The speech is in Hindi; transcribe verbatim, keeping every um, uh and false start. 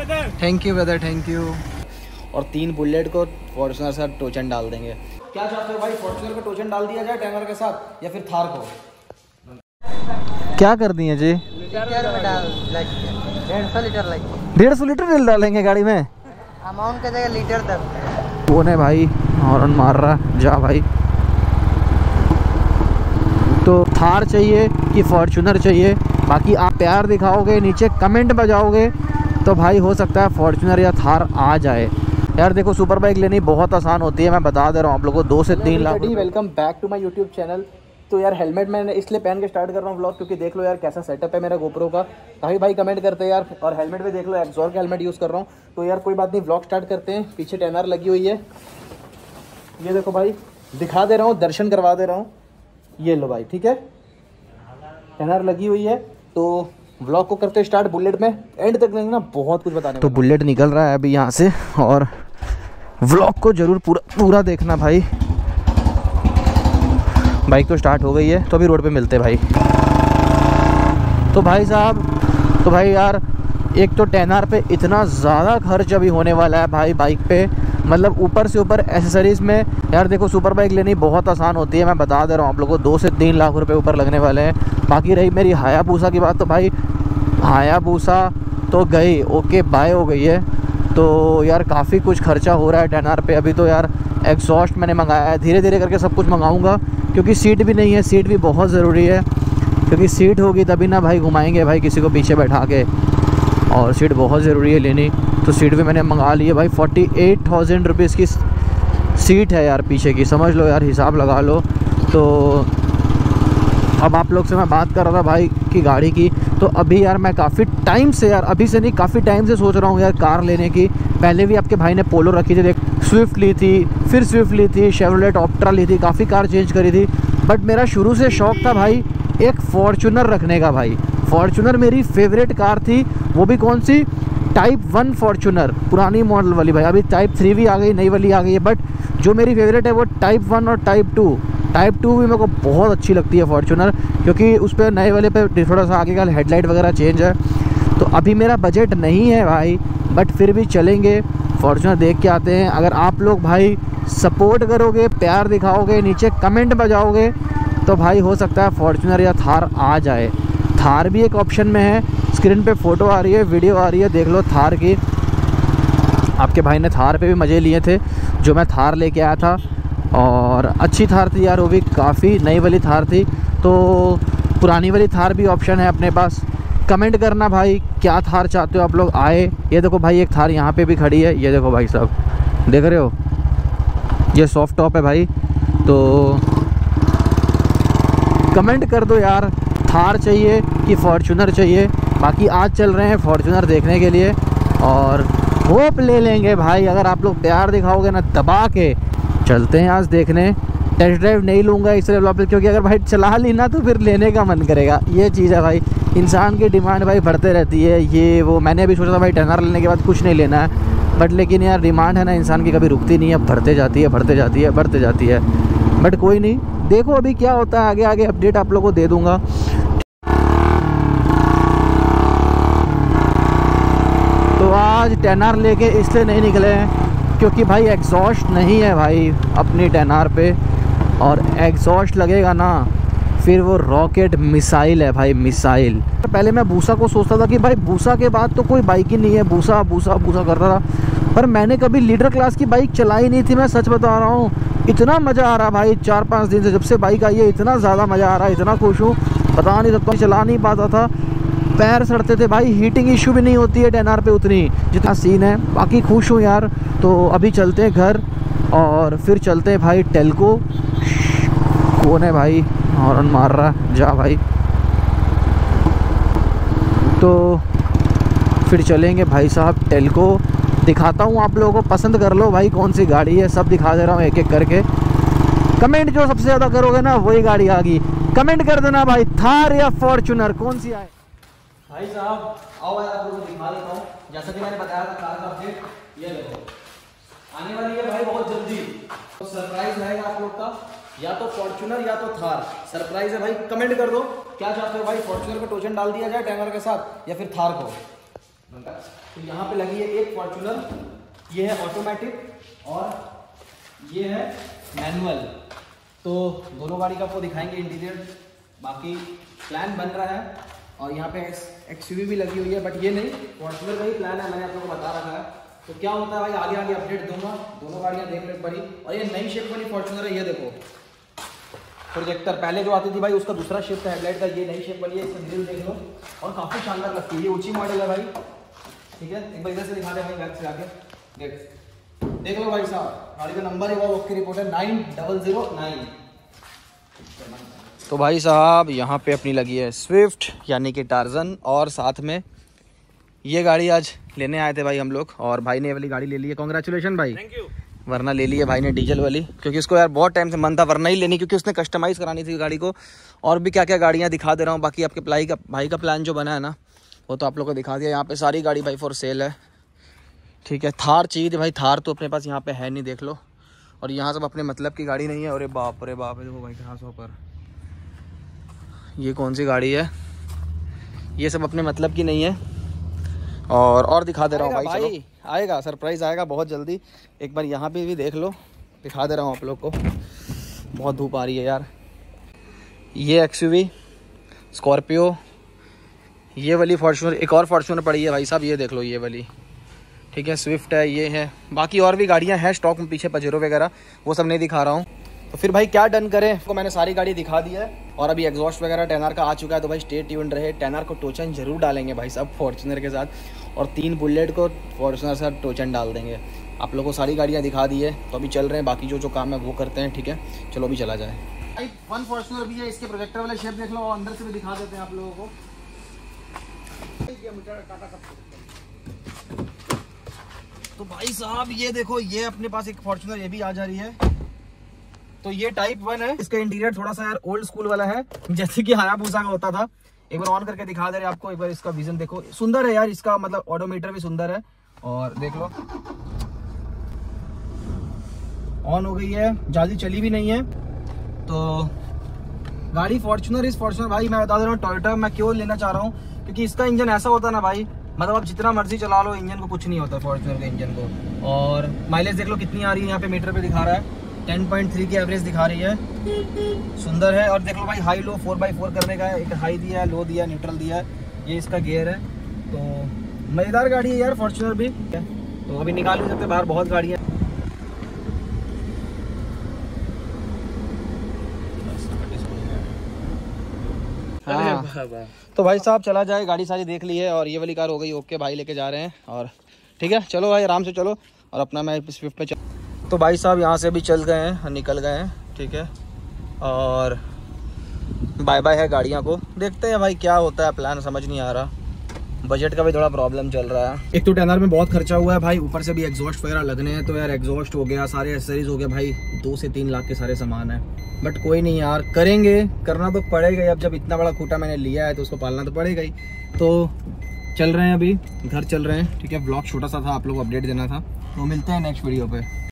Thank you brother, thank you. और तीन बुलेट को फॉर्च्यूनर से टोचन डाल देंगे। क्या चाहते हो भाई, फॉर्च्यूनर को टोचन डाल दिया जाए टेनर के साथ या फिर थार को? क्या कर दिए जी? डेढ़ सौ लीटर लगे। डेढ़ सौ लीटर तेल डालेंगे गाड़ी में? अमाउंट का जगह लीटर तक। कौन है भाई हॉर्न मार रहा? जा भाई। तो थार चाहिए कि फॉर्च्यूनर चाहिए? बाकी आप प्यार दिखाओगे, नीचे कमेंट बजाओगे तो भाई हो सकता है फॉर्च्यूनर या थार आ जाए। यार देखो, सुपर बाइक लेनी बहुत आसान होती है, मैं बता दे रहा हूँ आप लोगों को। दो से तीन lakh. Welcome back to my YouTube channel. तो यार हेलमेट मैंने इसलिए पहन के स्टार्ट कर रहा हूँ व्लॉग, क्योंकि देख लो यार कैसा सेटअप है मेरा गोप्रो का। काफ़ी भाई कमेंट करते हैं यार, और हेलमेट भी देख लो एक्सॉर का हेलमेट यूज़ कर रहा हूँ। तो यार कोई बात नहीं, व्लॉग स्टार्ट करते हैं। पीछे टेनर लगी हुई है, ये देखो भाई, दिखा दे रहा हूँ, दर्शन करवा दे रहा हूँ। ये लो भाई, ठीक है, टेनर लगी हुई है। तो व्लॉग को करते स्टार्ट। बुलेट में एंड तक ना बहुत कुछ बताने। तो बुलेट निकल रहा है अभी यहाँ से, और व्लॉग को जरूर पूरा पूरा देखना भाई। बाइक तो स्टार्ट हो गई है, तो अभी रोड पे मिलते हैं भाई। तो भाई साहब, तो भाई यार एक तो टेनर पे इतना ज़्यादा खर्च अभी होने वाला है भाई बाइक पे, मतलब ऊपर से ऊपर एसेसरीज़ में। यार देखो, सुपर बाइक लेनी बहुत आसान होती है, मैं बता दे रहा हूँ आप लोगों को। दो से तीन लाख रुपए ऊपर लगने वाले हैं। बाकी रही मेरी हायाबूसा की बात, तो भाई हायाबूसा तो गई, ओके बाय हो गई है। तो यार काफ़ी कुछ खर्चा हो रहा है टेनर पे अभी। तो यार एग्जॉस्ट मैंने मंगाया है, धीरे धीरे करके सब कुछ मंगाऊंगा, क्योंकि सीट भी नहीं है। सीट भी बहुत ज़रूरी है, क्योंकि सीट होगी तभी ना भाई घुमाएंगे भाई किसी को पीछे बैठा के, और सीट बहुत ज़रूरी है लेनी। तो सीट भी मैंने मंगा ली है भाई। फोर्टी एट थाउजेंड रुपीज़ की सीट है यार पीछे की, समझ लो यार, हिसाब लगा लो। तो अब आप लोग से मैं बात कर रहा था भाई की गाड़ी की। तो अभी यार मैं काफ़ी टाइम से, यार अभी से नहीं, काफ़ी टाइम से सोच रहा हूँ यार कार लेने की। पहले भी आपके भाई ने पोलो रखी थी, देख, स्विफ्ट ली थी, फिर स्विफ्ट ली थी, शेवरलेट ऑप्ट्रा ली थी, काफ़ी कार चेंज करी थी। बट मेरा शुरू से शौक था भाई एक फॉर्च्यूनर रखने का भाई। फॉर्च्यूनर मेरी फेवरेट कार थी, वो भी कौन सी? टाइप वन फॉर्च्यूनर, पुरानी मॉडल वाली भाई। अभी टाइप थ्री भी आ गई, नई वाली आ गई है, बट जो मेरी फेवरेट है वो टाइप वन और टाइप टू। टाइप टू भी मेरे को बहुत अच्छी लगती है फॉर्च्यूनर, क्योंकि उस पर नए वाले पे थोड़ा सा आगे का हेडलाइट वगैरह चेंज है। तो अभी मेरा बजट नहीं है भाई, बट फिर भी चलेंगे, फॉर्च्यूनर देख के आते हैं। अगर आप लोग भाई सपोर्ट करोगे, प्यार दिखाओगे, नीचे कमेंट बजाओगे तो भाई हो सकता है फॉर्च्यूनर या थार आ जाए। थार भी एक ऑप्शन में है, स्क्रीन पे फ़ोटो आ रही है, वीडियो आ रही है, देख लो थार की। आपके भाई ने थार पे भी मज़े लिए थे, जो मैं थार लेके आया था, और अच्छी थार थी यार वो भी, काफ़ी नई वाली थार थी। तो पुरानी वाली थार भी ऑप्शन है अपने पास। कमेंट करना भाई क्या थार चाहते हो आप लोग आए। ये देखो भाई एक थार यहाँ पे भी खड़ी है, ये देखो भाई साहब, देख रहे हो, ये सॉफ्ट टॉप है भाई। तो कमेंट कर दो यार, थार चाहिए कि फॉर्च्यूनर चाहिए? बाकी आज चल रहे हैं फॉर्च्यूनर देखने के लिए, और होप ले लेंगे भाई अगर आप लोग प्यार दिखाओगे ना दबा के। चलते हैं आज देखने। टेस्ट ड्राइव नहीं लूँगा इसलिए वापस, क्योंकि अगर भाई चला ली ना तो फिर लेने का मन करेगा। ये चीज़ है भाई, इंसान की डिमांड भाई बढ़ते रहती है, ये वो। मैंने अभी सोचा था भाई टेनर लेने के बाद कुछ नहीं लेना है, बट लेकिन यार डिमांड है ना इंसान की, कभी रुकती नहीं है, बढ़ते जाती है, बढ़ते जाती है, बढ़ते जाती है। बट कोई नहीं, देखो अभी क्या होता है, आगे आगे अपडेट आप लोगों को दे दूँगा। तो आज टेनर लेके इसलिए नहीं निकले हैं क्योंकि भाई एग्जॉस्ट नहीं है भाई अपनी टेनर पे, और एग्जॉस्ट लगेगा ना फिर वो रॉकेट मिसाइल है भाई, मिसाइल। पहले मैं बूसा को सोचता था कि भाई बूसा के बाद तो कोई बाइक ही नहीं है, बूसा बूसा बूसा करता था, पर मैंने कभी लीडर क्लास की बाइक चलाई नहीं थी, मैं सच बता रहा हूँ। इतना मज़ा आ रहा भाई, चार पाँच दिन से जब से बाइक आई है इतना ज़्यादा मज़ा आ रहा है, इतना खुश हूँ बता नहीं सकता। चला नहीं पाता था, पैर सड़ते थे भाई, हीटिंग इशू भी नहीं होती है टेनर पे उतनी जितना सीन है। बाकी खुश हूँ यार। तो अभी चलते हैं घर, और फिर चलते हैं भाई टेल्को। कौन है भाई हॉर्न मार रहा? जा भाई। तो फिर चलेंगे भाई साहब टेल्को, दिखाता हूँ आप लोगों को, पसंद कर लो भाई कौन सी गाड़ी है, सब दिखा दे रहा हूँ एक एक करके। कमेंट जो सबसे ज़्यादा करोगे ना वही गाड़ी आ गई। कमेंट कर देना भाई, थार या फॉर्च्यूनर कौन सी आए। भाई साहब आओ यार, आप लोगों को दिखा देता हूँ। जैसा कि मैंने बताया था कार का अपडेट, ये देखो आने वाली है भाई बहुत जल्दी। तो सरप्राइज रहेगा आप लोग का, या तो फॉर्च्यूनर या तो थार, सरप्राइज है भाई। कमेंट कर दो क्या चाहते हो भाई, फॉर्च्यूनर को टोचन डाल दिया जाए टेनर के साथ या फिर थार को? तो यहाँ पे लगी है एक फॉर्च्यूनर, ये है ऑटोमेटिक और ये है मैनुअल। तो दोनों गाड़ी का आपको दिखाएंगे इंटीरियर, बाकी प्लान बन रहा है। और यहाँ पे एक्सयूवी भी लगी हुई है, बट ये नहीं, फॉर्च्यूनर का ही प्लान है, मैंने आप लोगों को बता रखा है। तो क्या होता है भाई, आगे आगे अपडेट दूंगा। दोनों गाड़ियाँ देख ले बड़ी, और ये नई शेप वाली फॉर्च्यूनर है। ये देखो प्रोजेक्टर, पहले जो आती थी भाई उसका दूसरा शेप था हेडलाइट का, ये नई शेप वाली है। इसका ग्रिल देख लो, और काफ़ी शानदार लगती है। ये ऊंची मॉडल है भाई, ठीक है। एक बार इधर से दिखा दे भाई, बैक से आके देख देख लो भाई साहब, गाड़ी का नंबर है वो ओके रिपोर्ट है नाइन डबल जीरो नाइन। तो भाई साहब यहाँ पे अपनी लगी है स्विफ्ट यानी कि टार्जन, और साथ में ये गाड़ी आज लेने आए थे भाई हम लोग, और भाई ने ये वाली गाड़ी ले ली है। कॉन्ग्रेचुलेशन भाई, थैंक यू। वरना ले ली है भाई ने डीजल वाली, क्योंकि इसको यार बहुत टाइम से मन था वरना ही लेनी, क्योंकि उसने कस्टमाइज़ करानी थी गाड़ी को। और भी क्या क्या गाड़ियाँ दिखा दे रहा हूँ। बाकी आपके प्लाई का भाई का प्लान जो बना है ना, वो तो आप लोग को दिखा दिया। यहाँ पे सारी गाड़ी भाई फॉर सेल है, ठीक है। थार चाहिए थी भाई, थार तो अपने पास यहाँ पे है नहीं, देख लो। और यहाँ सब अपने मतलब की गाड़ी नहीं है। अरे बाप रे बाप, देखो भाई कहाँ सौ पर, ये कौन सी गाड़ी है, ये सब अपने मतलब की नहीं है। और और दिखा दे रहा हूँ भाई, भाई चलो आएगा, सरप्राइज़ आएगा बहुत जल्दी। एक बार यहाँ पे भी देख लो, दिखा दे रहा हूँ आप लोग को। बहुत धूप आ रही है यार। ये एक्सयूवी स्कॉर्पियो, ये वाली फॉर्च्यूनर, एक और फॉर्च्यूनर पड़ी है भाई साहब, ये देख लो ये वाली, ठीक है। स्विफ्ट है, ये है, बाकी और भी गाड़ियाँ हैं स्टॉक में पीछे, पजेरो वगैरह, वो सब नहीं दिखा रहा हूँ। तो फिर भाई क्या डन करें, आपको मैंने सारी गाड़ी दिखा दी है। और अभी एग्जॉस्ट वगैरह टेन आर का आ चुका है, तो भाई स्टे ट्यून्ड रहे। टेन आर को टोचन जरूर डालेंगे भाई साहब फॉर्च्यूनर के साथ, और तीन बुलेट को फॉर्च्यूनर के साथ टोचन डाल देंगे। आप लोगों को सारी गाड़ियाँ दिखा दी है, तो अभी चल रहे हैं, बाकी जो जो काम है वो करते हैं, ठीक है। चलो अभी चला जाए। भाई वन फॉर्च्यूनर भी है, इसके प्रोजेक्टर वाले शेप देख लो, और अंदर से भी दिखा देते हैं आप लोगों को। तो भाई साहब ये देखो, ये अपने पास एक फॉर्च्यूनर ये भी आ जा रही है। तो ये टाइप वन है, इसका इंटीरियर थोड़ा सा यार ओल्ड स्कूल वाला है, जैसे कि हायाबुसा का होता था। एक बार ऑन करके दिखा दे रहे आपको, एक बार इसका विजन देखो, सुंदर है यार, इसका मतलब ऑडोमीटर भी सुंदर है। और देख लो ऑन हो गई है, जल्दी चली भी नहीं है। तो गाड़ी फॉर्च्यूनर इस फॉर्च्यूनर भाई मैं बता दे रहा हूँ, टोयोटा मैं क्यों लेना चाह रहा हूँ, क्योंकि इसका इंजन ऐसा होता है ना भाई, मतलब आप जितना मर्जी चला लो इंजन को कुछ नहीं होता फॉर्च्यूनर के इंजन को। और माइलेज देख लो कितनी आ रही है, यहाँ पे मीटर पे दिखा रहा है टेन पॉइंट थ्री की एवरेज दिखा रही है, सुंदर है। और देख लो भाई high low four by four करने का है, एक हाई दिया है, लो दिया है, न्यूट्रल दिया है, ये इसका गियर है। तो मजेदार गाड़ी है यार फॉर्च्यूनर भी, तो अभी निकाल नहीं सकते बाहर, बहुत गाड़ियाँ। हाँ तो भाई साहब चला जाए, गाड़ी सारी देख ली है, और ये वाली कार हो गई ओके, भाई लेके जा रहे हैं। और ठीक है चलो भाई आराम से चलो, और अपना मैं स्विफ्ट पे चल। तो भाई साहब यहाँ से भी चल गए हैं, निकल गए हैं, ठीक है। और बाय बाय है गाड़ियाँ को, देखते हैं भाई क्या होता है, प्लान समझ नहीं आ रहा, बजट का भी थोड़ा प्रॉब्लम चल रहा है। एक तो टेन आर में बहुत खर्चा हुआ है भाई, ऊपर से भी एग्जॉस्ट वगैरह लगने हैं, तो यार एग्जॉस्ट हो गया, सारे एक्सेसरीज हो गया भाई, दो से तीन लाख के सारे सामान है। बट कोई नहीं यार, करेंगे, करना तो पड़ेगा ही। अब जब इतना बड़ा खूटा मैंने लिया है तो उसको पालना तो पड़ेगा ही। तो चल रहे हैं, अभी घर चल रहे हैं, ठीक है। ब्लॉग छोटा सा था, आप लोग को अपडेट देना था। तो मिलते हैं नेक्स्ट वीडियो पे।